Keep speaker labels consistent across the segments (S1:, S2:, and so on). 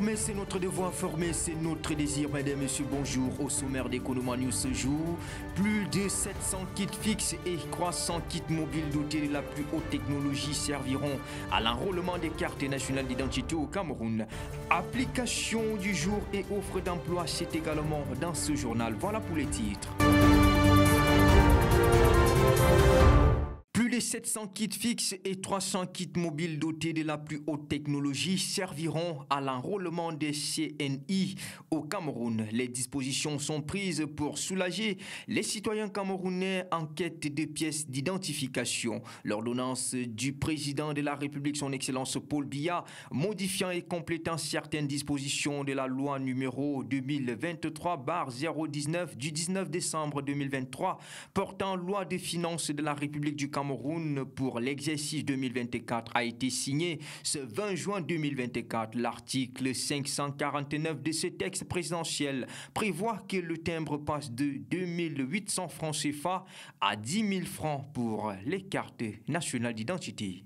S1: Informer, c'est notre devoir, informer, c'est notre désir. Mesdames et messieurs, bonjour. Au sommaire d'Economy News ce jour, plus de 700 kits fixes et 300 kits mobiles dotés de la plus haute technologie serviront à l'enrôlement des cartes nationales d'identité au Cameroun. Application du jour et offre d'emploi, c'est également dans ce journal. Voilà pour les titres. Plus de 700 kits fixes et 300 kits mobiles dotés de la plus haute technologie serviront à l'enrôlement des CNI au Cameroun. Les dispositions sont prises pour soulager les citoyens camerounais en quête de pièces d'identification. L'ordonnance du président de la République, son Excellence Paul Biya, modifiant et complétant certaines dispositions de la loi numéro 2023/019 du 19 décembre 2023 portant loi des finances de la République du Cameroun pour l'exercice 2024 a été signé ce 20 juin 2024. L'article 549 de ce texte présidentiel prévoit que le timbre passe de 2800 francs CFA à 10 000 francs pour les cartes nationales d'identité.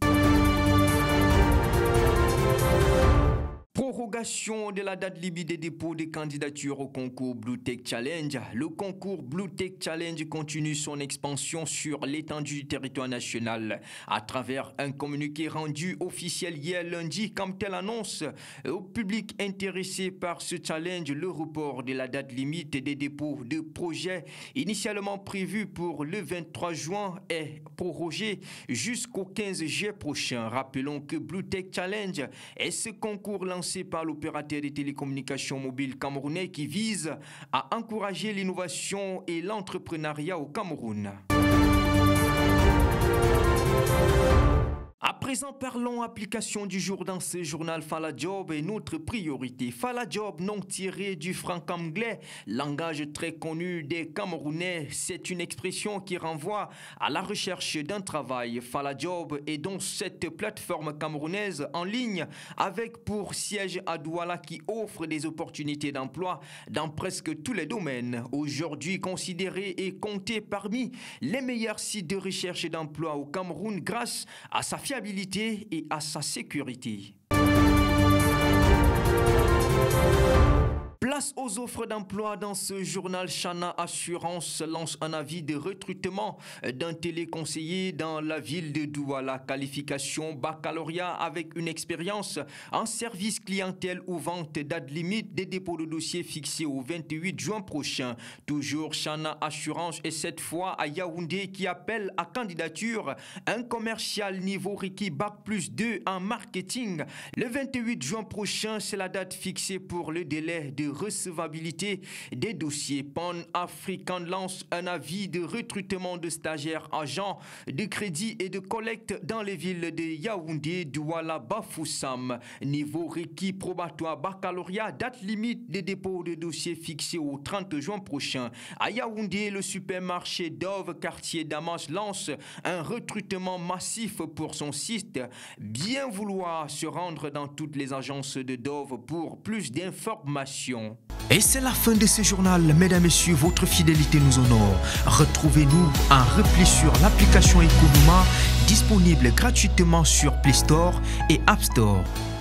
S1: Prorogation de la date limite des dépôts de candidatures au concours Blue Tech Challenge. Le concours Blue Tech Challenge continue son expansion sur l'étendue du territoire national. À travers un communiqué rendu officiel hier lundi, comme telle annonce au public intéressé par ce challenge, le report de la date limite des dépôts de projets initialement prévu pour le 23 juin est prorogé jusqu'au 15 juillet prochain. Rappelons que Blue Tech Challenge est ce concours lancé par l'opérateur des télécommunications mobiles camerounais qui vise à encourager l'innovation et l'entrepreneuriat au Cameroun. À présent, parlons application du jour dans ce journal. Fala Job est notre priorité. Fala Job, nom tiré du franc-anglais, langage très connu des Camerounais. C'est une expression qui renvoie à la recherche d'un travail. Fala Job est donc cette plateforme camerounaise en ligne avec pour siège à Douala qui offre des opportunités d'emploi dans presque tous les domaines. Aujourd'hui considéré et compté parmi les meilleurs sites de recherche d'emploi au Cameroun grâce à sa fiabilité et à sa sécurité. Place aux offres d'emploi dans ce journal. Chana Assurance lance un avis de recrutement d'un téléconseiller dans la ville de Douala. Qualification baccalauréat avec une expérience en service clientèle ou vente. Date limite des dépôts de dossiers fixés au 28 juin prochain. Toujours Chana Assurance et cette fois à Yaoundé qui appelle à candidature un commercial niveau requis Bac+2 en marketing. Le 28 juin prochain, c'est la date fixée pour le délai de recevabilité des dossiers. Pan African lance un avis de recrutement de stagiaires agents de crédit et de collecte dans les villes de Yaoundé, Douala, Bafoussam. Niveau requis probatoire baccalauréat, date limite des dépôts de dossiers fixés au 30 juin prochain. À Yaoundé, le supermarché Dove quartier Damas lance un recrutement massif pour son site. Bien vouloir se rendre dans toutes les agences de Dove pour plus d'informations. Et c'est la fin de ce journal. Mesdames et messieurs, votre fidélité nous honore. Retrouvez-nous en repli sur l'application Economa, disponible gratuitement sur Play Store et App Store.